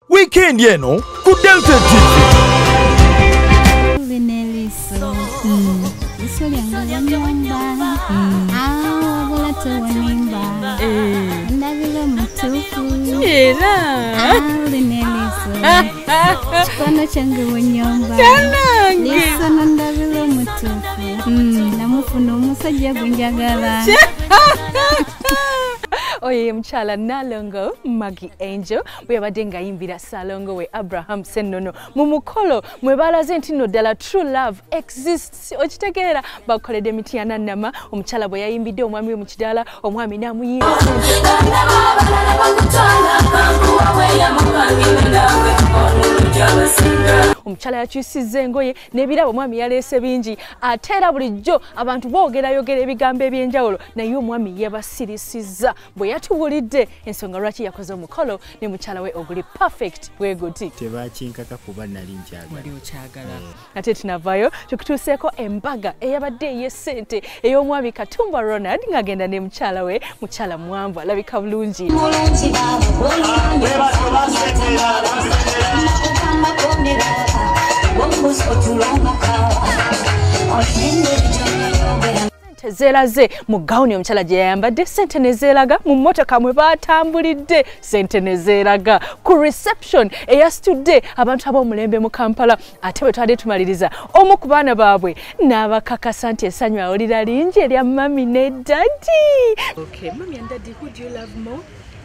Weekend eno ku Delta TV. Oye mchala Nalongo Maggie Angel bwe badenga yimbira Salongo we Abraham Senono mumukolo mwebalaze ntino dala true love exists okitegeera bakolede mitiana nama omchala bwe yayimbide omwami mu kidala omwami namuyimba omchala yakyusiza engoye nebirabo omwami yalese bingi atera bulijjo abantu boogera yogera ebigambo ebyenjawulo naye omwami yabasirisiza bwe yatuwulidde ensonga lwaki yakoze omukolo ne mukyala we oguli perfect bwe guti tebakinkaka kuba nali nkyagala ate tunavayo tukutuuseeko embaga eyabadde ey'essente ey'omwami Katumba Ronald ng'agenda ne mukyala we mukyala Mwanvu alabika bulungi Zelaze mu gawuni omukyala gye yayambadde sente ne zeeraga mu mmotoka mwe baatambulidde sente ne zeeraga ku reception eyasitudde abantu ab'omulembe mu Kampala ate bwe twali tumaliriza omu ku baana baabwe n'abakakasa nti essanyu awulira lingi erya mami ne dadi. Okay, mami and daddy, who do you love more?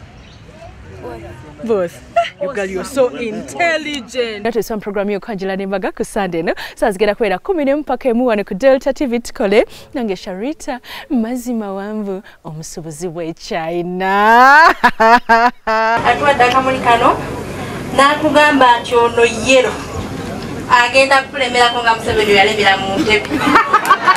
Both. You girl, you're so intelligent. That is some program yo kanjila nembaga ku Sunday no. Sazigera kwera 10 mpaka emu wano ku Delta TV tukole nange Sharita mazima wanvu omusubuzi we China. Atwa dakamulikano na kugamba nti ono yero agenda kulemera ko nga Museveni yalemera mu ntebe.